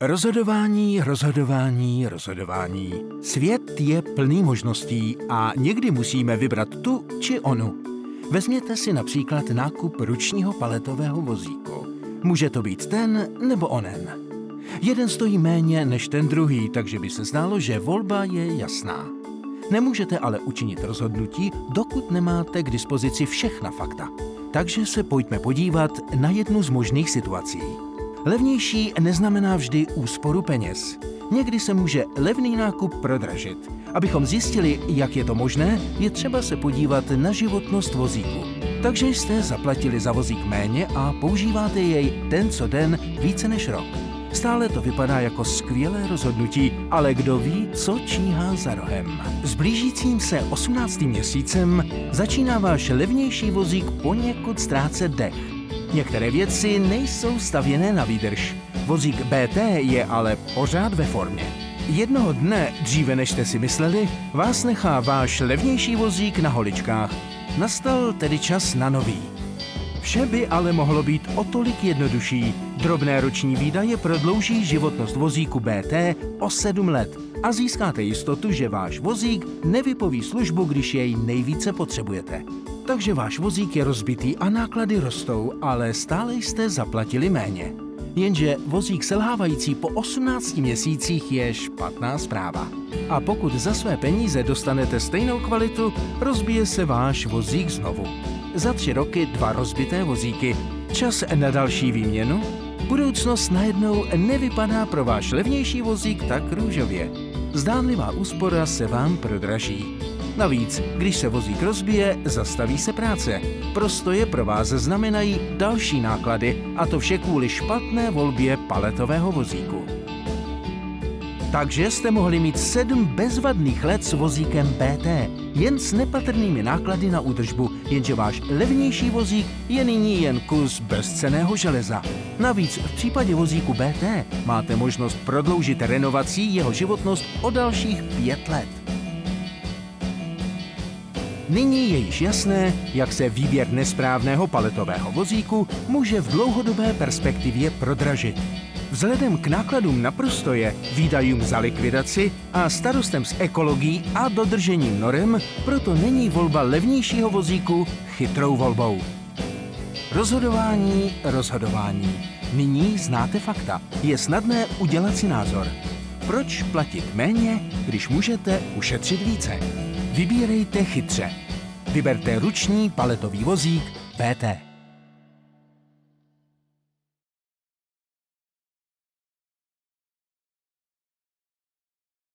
Rozhodování, rozhodování, rozhodování. Svět je plný možností a někdy musíme vybrat tu či onu. Vezměte si například nákup ručního paletového vozíku. Může to být ten nebo onen. Jeden stojí méně než ten druhý, takže by se zdálo, že volba je jasná. Nemůžete ale učinit rozhodnutí, dokud nemáte k dispozici všechna fakta. Takže se pojďme podívat na jednu z možných situací. Levnější neznamená vždy úsporu peněz. Někdy se může levný nákup prodražit. Abychom zjistili, jak je to možné, je třeba se podívat na životnost vozíku. Takže jste zaplatili za vozík méně a používáte jej den co den více než rok. Stále to vypadá jako skvělé rozhodnutí, ale kdo ví, co číhá za rohem. S blížícím se 18. měsícem začíná váš levnější vozík poněkud ztrácet dech. Některé věci nejsou stavěné na výdrž. Vozík BT je ale pořád ve formě. Jednoho dne, dříve než jste si mysleli, vás nechá váš levnější vozík na holičkách. Nastal tedy čas na nový. Vše by ale mohlo být o tolik jednodušší. Drobné roční výdaje prodlouží životnost vozíku BT o 7 let a získáte jistotu, že váš vozík nevypoví službu, když jej nejvíce potřebujete. Takže váš vozík je rozbitý a náklady rostou, ale stále jste zaplatili méně. Jenže vozík selhávající po 18 měsících je špatná zpráva. A pokud za své peníze dostanete stejnou kvalitu, rozbije se váš vozík znovu. Za 3 roky 2 rozbité vozíky. Čas na další výměnu? Budoucnost najednou nevypadá pro váš levnější vozík tak růžově. Zdánlivá úspora se vám prodraží. Navíc, když se vozík rozbije, zastaví se práce. Prostoje pro vás znamenají další náklady, a to vše kvůli špatné volbě paletového vozíku. Takže jste mohli mít 7 bezvadných let s vozíkem BT, jen s nepatrnými náklady na údržbu, jenže váš levnější vozík je nyní jen kus bezcenného železa. Navíc v případě vozíku BT máte možnost prodloužit renovací jeho životnost o dalších 5 let. Nyní je již jasné, jak se výběr nesprávného paletového vozíku může v dlouhodobé perspektivě prodražit. Vzhledem k nákladům na prostoje, výdajům za likvidaci a starostem s ekologií a dodržením norem, proto není volba levnějšího vozíku chytrou volbou. Rozhodování, rozhodování. Nyní znáte fakta. Je snadné udělat si názor. Proč platit méně, když můžete ušetřit více? Vybírejte chytře. Vyberte ruční paletový vozík BT.